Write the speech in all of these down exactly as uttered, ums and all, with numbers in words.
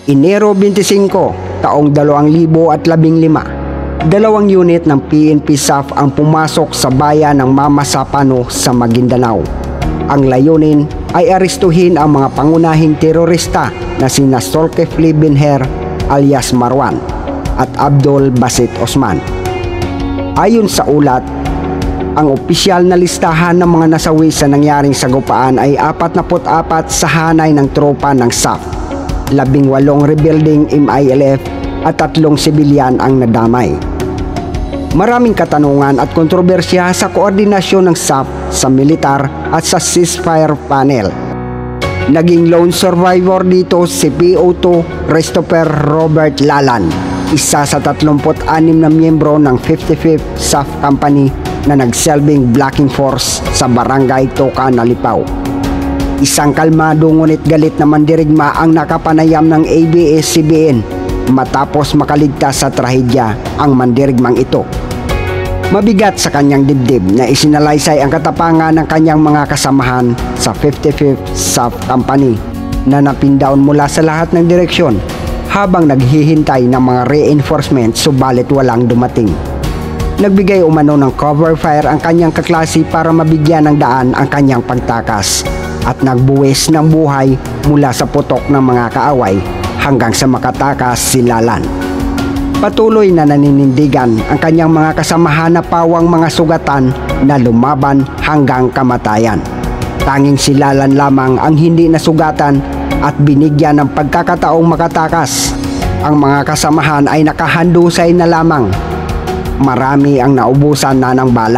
Enero twenty-five, taong dalawang libo at labing lima, dalawang unit ng P N P S A F ang pumasok sa bayan ng Mama Sapano sa Maguindanao. Ang layunin ay arestuhin ang mga pangunahing terorista na sina Zulkifli Binher alias Marwan at Abdul Basit Osman. Ayon sa ulat, ang opisyal na listahan ng mga nasawi sa nangyaring sagupaan ay apat na apat sa hanay ng tropa ng S A F, labing walong rebuilding M I L F at tatlong sibilyan ang nadamay. Maraming katanungan at kontrobersya sa koordinasyon ng S A F sa militar at sa ceasefire panel. Naging lone survivor dito si P O two Christopher Robert Lalan, isa sa tatlumput anim na miyembro ng fifty-fifth S A F Company na nagsilbing blocking force sa barangay Toka, Nalipaw. Isang kalmado ngunit galit na mandirigma ang nakapanayam ng A B S C B N matapos makaligtas sa trahedya ang mandirigmang ito. Mabigat sa kanyang dibdib na isinalaysay ang katapangan ng kanyang mga kasamahan sa fifty-fifth S A F Company na napindown mula sa lahat ng direksyon habang naghihintay ng mga reinforcement subalit walang dumating. Nagbigay umano ng cover fire ang kanyang kaklase para mabigyan ng daan ang kanyang pagtakas at nagbuwis ng buhay mula sa putok ng mga kaaway hanggang sa makatakas si Lalan. Patuloy na naninindigan ang kanyang mga kasamahan na pawang mga sugatan na lumaban hanggang kamatayan. Tanging si Lalan lamang ang hindi nasugatan at binigyan ng pagkakataong makatakas. Ang mga kasamahan ay nakahandusay na lamang. Marami ang naubusan na ng bala.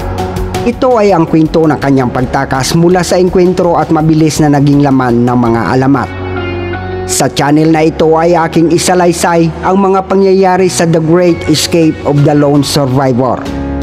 Ito ay ang kwento ng kanyang pagtakas mula sa engkwentro at mabilis na naging laman ng mga alamat. Sa channel na ito ay aking isalaysay ang mga pangyayari sa The Great Escape of the Lone Survivor.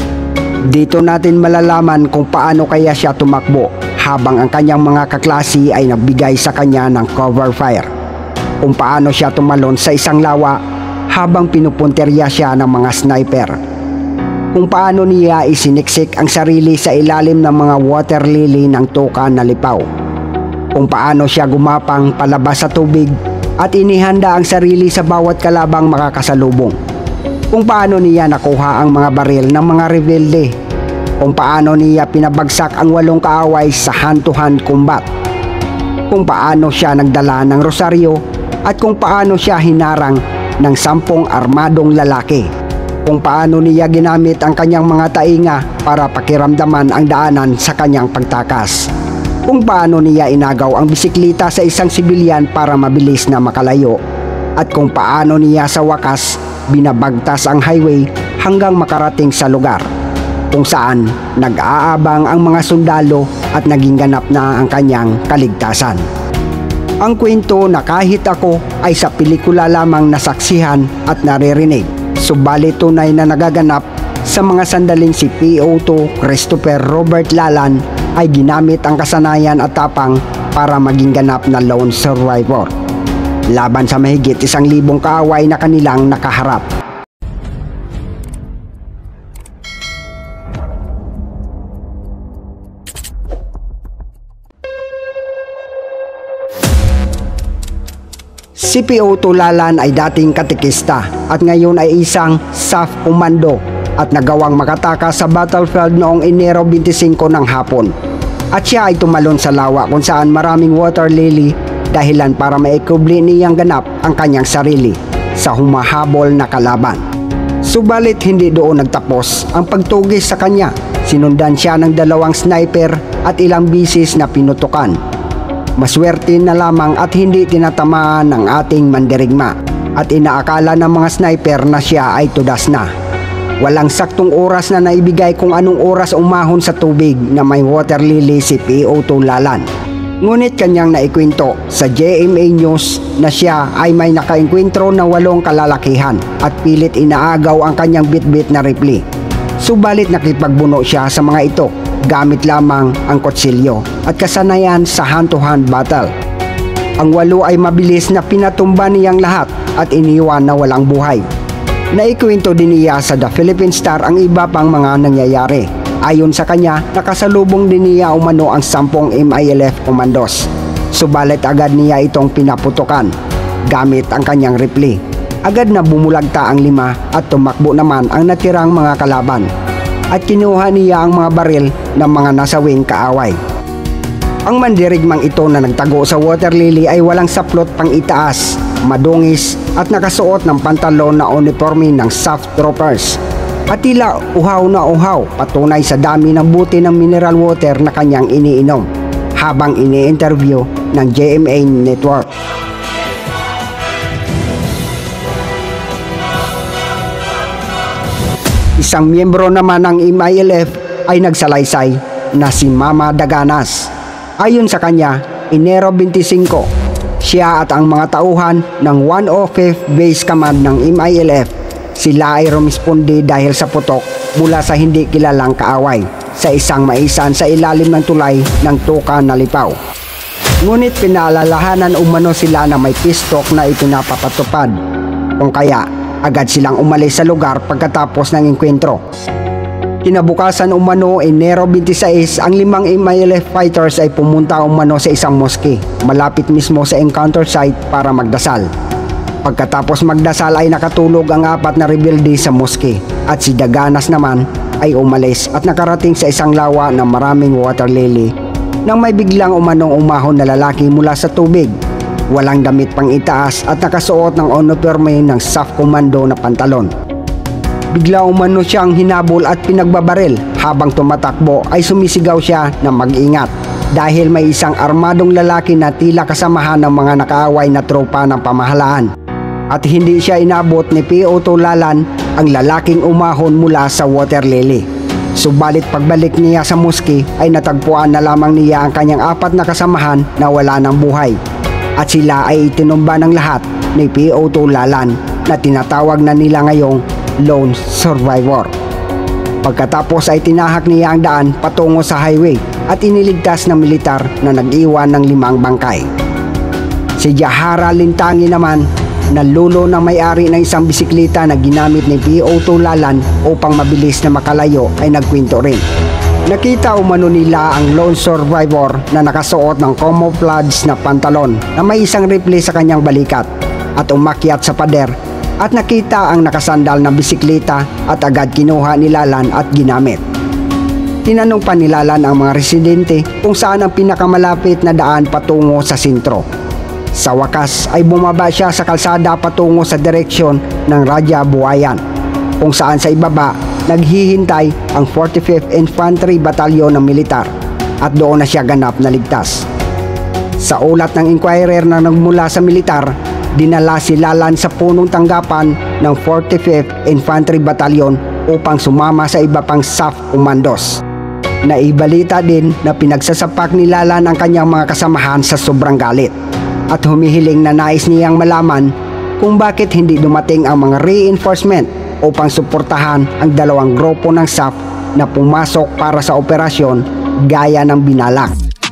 Dito natin malalaman kung paano kaya siya tumakbo habang ang kanyang mga kaklase ay nagbigay sa kanya ng cover fire. Kung paano siya tumalon sa isang lawa habang pinupunterya siya ng mga sniper. Kung paano niya isiniksik ang sarili sa ilalim ng mga water lily ng Toka, Nalipaw. Kung paano siya gumapang palabas sa tubig at inihanda ang sarili sa bawat kalabang makakasalubong. Kung paano niya nakuha ang mga baril ng mga rebelde. Kung paano niya pinabagsak ang walong kaaway sa hand-to-hand combat. Kung paano siya nagdala ng rosaryo at kung paano siya hinarang ng sampung armadong lalaki. Kung paano niya ginamit ang kanyang mga tainga para pakiramdaman ang daanan sa kanyang pagtakas. Kung paano niya inagaw ang bisikleta sa isang sibilyan para mabilis na makalayo. At kung paano niya sa wakas binabagtas ang highway hanggang makarating sa lugar kung saan nag-aabang ang mga sundalo at naging ganap na ang kanyang kaligtasan. Ang kwento na kahit ako ay sa pelikula lamang nasaksihan at naririnig, subalit tunay na nagaganap sa mga sandaling si P O two Christopher Robert Lalan ay ginamit ang kasanayan at tapang para maging ganap na lone survivor laban sa mahigit isang libong kaaway na kanilang nakaharap. Si P O two Lalan ay dating katikista at ngayon ay isang S A F komando at nagawang makatakas sa battlefield noong Enero twenty-five ng hapon. At siya ay tumalon sa lawa kung saan maraming water lily dahilan para maikubli niyang ganap ang kanyang sarili sa humahabol na kalaban. Subalit hindi doon nagtapos ang pagtugis sa kanya. Sinundan siya ng dalawang sniper at ilang bisis na pinutukan. Maswerte na lamang at hindi tinatamaan ng ating mandirigma at inaakala ng mga sniper na siya ay tudas na. Walang saktong oras na naibigay kung anong oras umahon sa tubig na may water lily si P O two Lalan. Ngunit kanyang naikwento sa J M A News na siya ay may nakainkwentro na walong kalalakihan at pilit inaagaw ang kanyang bitbit na rifle. Subalit nakipagbuno siya sa mga ito gamit lamang ang kutsilyo at kasanayan sa hand-to-hand battle. Ang walo ay mabilis na pinatumba niyang lahat at iniwan na walang buhay. Naikwento din niya sa The Philippine Star ang iba pang mga nangyayari. Ayon sa kanya, nakasalubong din niya umano ang sampung M I L F commandos. Subalit agad niya itong pinaputukan. gamit ang kanyang rifle. Agad na bumulagta ang lima at tumakbo naman ang natirang mga kalaban at kinuha niya ang mga baril ng mga nasawing kaaway. Ang mandirigmang ito na nagtago sa water lily ay walang saplot pang itaas, madungis at nakasuot ng pantalon na uniforme ng S A F troopers. At tila uhaw na uhaw, patunay sa dami ng buti ng mineral water na kanyang iniinom habang ini-interview ng G M A Network. Isang miyembro naman ng M I L F ay nagsalaysay na si Mama Daganas. Ayon sa kanya, Enero twenty-five, siya at ang mga tauhan ng one oh fifth Base Command ng M I L F, sila ay rumisponde dahil sa putok mula sa hindi kilalang kaaway sa isang maisan sa ilalim ng tulay ng Tuka na Lipaw. Ngunit pinaalalahanan umano sila na may pistok na ipinapapatupad, kung kaya agad silang umalis sa lugar pagkatapos ng engkwentro. Kinabukasan umano, Enero twenty-six, ang limang M I L F fighters ay pumunta umano sa isang moske malapit mismo sa encounter site para magdasal. Pagkatapos magdasal ay nakatulog ang apat na rebelde sa moske at si Daganas naman ay umalis at nakarating sa isang lawa ng maraming water lily nang may biglang umanong umahon na lalaki mula sa tubig. Walang damit pang itaas at nakasuot ng uniforme ng S A F Commando na pantalon. Bigla umano siyang hinabol at pinagbabaril. Habang tumatakbo ay sumisigaw siya na mag-ingat dahil may isang armadong lalaki na tila kasamahan ng mga nakaaway na tropa ng pamahalaan. At hindi siya inabot ni P O Tulalan ang lalaking umahon mula sa water lily. Subalit pagbalik niya sa moske ay natagpuan na lamang niya ang kanyang apat na kasamahan na wala ng buhay. At sila ay itinumba ng lahat ni P O Tulalan na tinatawag na nila ngayong Lone Survivor. Pagkatapos ay tinahak niya ang daan patungo sa highway at iniligtas ng militar na nag-iwan ng limang bangkay. Si Jahara Lintangi naman, nalulo ng may-ari ng isang bisikleta na ginamit ni P O Tulalan upang mabilis na makalayo, ay nagkwento rin. Nakita umano nila ang Lone Survivor na nakasuot ng camouflage na pantalon na may isang rifle sa kanyang balikat at umakyat sa pader at nakita ang nakasandal na bisikleta at agad kinuha ni Lalan at ginamit. Tinanong pa ni Lalan ang mga residente kung saan ang pinakamalapit na daan patungo sa sentro. Sa wakas ay bumaba siya sa kalsada patungo sa direksyon ng Raja Buayan, kung saan sa ibaba naghihintay ang forty-fifth Infantry Batalyon ng militar at doon na siya ganap na ligtas. Sa ulat ng inquirer na nagmula sa militar, dinala si Lalan sa punong tanggapan ng forty-fifth Infantry Batalyon upang sumama sa iba pang S A F commandos. Naibalita din na pinagsasapak ni Lalan ang kanyang mga kasamahan sa sobrang galit at humihiling na nais niyang malaman kung bakit hindi dumating ang mga reinforcement upang suportahan ang dalawang grupo ng S A F na pumasok para sa operasyon gaya ng binalak.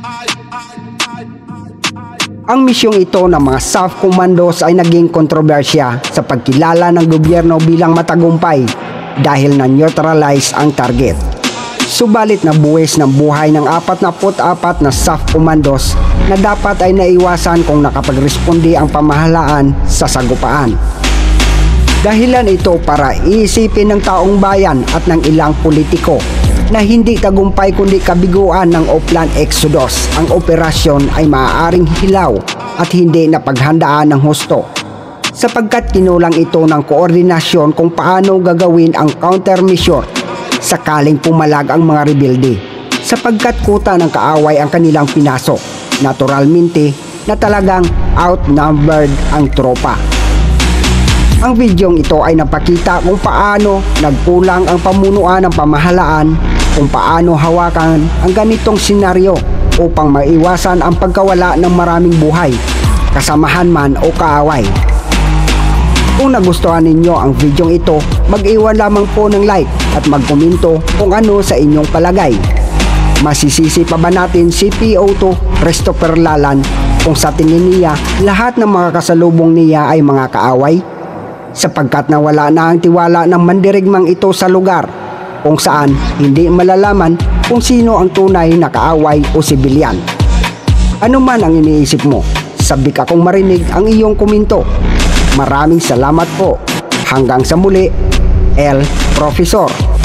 Ang misyong ito ng mga S A F commandos ay naging kontrobersya sa pagkilala ng gobyerno bilang matagumpay dahil na-neutralize ang target. Subalit nabuwis ng buhay ng forty-four na S A F commandos na dapat ay naiwasan kung nakapagresponde ang pamahalaan sa sagupaan. Dahilan ito para iisipin ng taong bayan at ng ilang politiko na hindi tagumpay kundi kabiguan ng Oplan Exodus. Ang operasyon ay maaaring hilaw at hindi napaghandaan ng husto, sapagkat kinulang ito ng koordinasyon kung paano gagawin ang countermeasure sakaling pumalag ang mga rebelde, sapagkat kuta ng kaaway ang kanilang pinasok. Naturalmente na talagang outnumbered ang tropa. Ang bidyong ito ay napakita kung paano nagkulang ang pamunuan ng pamahalaan, kung paano hawakan ang ganitong senaryo upang maiwasan ang pagkawala ng maraming buhay, kasamahan man o kaaway. Kung nagustuhan ninyo ang bidyong ito, mag-iwan lamang po ng like at magkomento kung ano sa inyong palagay. Masisisi pa ba natin si P O two Christopher Lalan kung sa tingin niya lahat ng mga kasalubong niya ay mga kaaway? Sapagkat nawala na ang tiwala ng mandirigmang ito sa lugar, kung saan hindi malalaman kung sino ang tunay na kaaway o sibilyan. Ano man ang iniisip mo, sabik akong marinig ang iyong komento. Maraming salamat po. Hanggang sa muli, El Profesor.